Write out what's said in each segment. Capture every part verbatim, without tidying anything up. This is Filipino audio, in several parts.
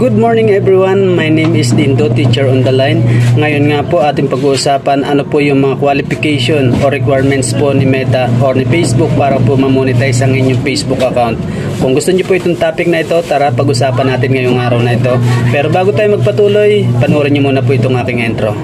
Good morning everyone, my name is Dindo, teacher on the line. Ngayon nga po ating pag-uusapan ano po yung mga qualification o requirements po ni Meta or ni Facebook para po ma-monetize ang inyong Facebook account. Kung gusto niyo po itong topic na ito, tara pag-usapan natin ngayong araw na ito. Pero bago tayo magpatuloy, panoorin niyo muna po itong aking intro.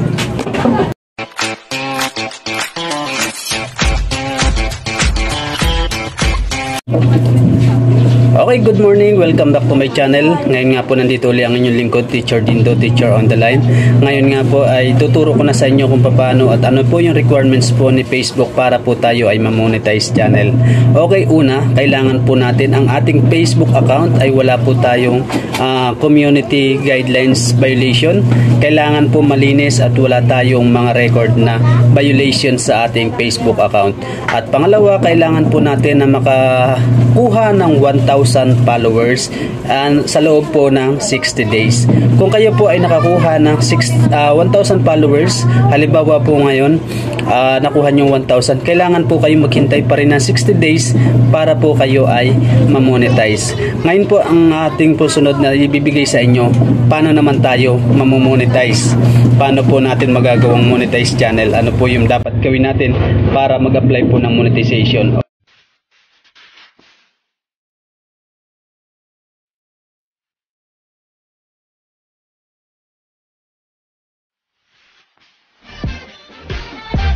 Okay, good morning. Welcome back to my channel. Ngayon nga po nandito ulit ang inyong lingkod, Teacher Dindo, teacher on the line. Ngayon nga po ay tuturo ko na sa inyo kung paano at ano po yung requirements po ni Facebook para po tayo ay ma-monetize channel. Okay, una, kailangan po natin ang ating Facebook account ay wala po tayong uh, community guidelines violation. Kailangan po malinis at wala tayong mga record na violation sa ating Facebook account. At pangalawa, kailangan po natin na makakuha ng one thousand followers and sa loob po ng sixty days. Kung kayo po ay nakakuha ng one thousand followers, halimbawa po ngayon uh, nakuha nyo one thousand, kailangan po kayo maghintay pa rin ng sixty days para po kayo ay mamonetize. Ngayon po ang ating po sunod na ibibigay sa inyo, paano naman tayo mamonetize, paano po natin magagawang monetize channel, ano po yung dapat gawin natin para mag-apply po ng monetization.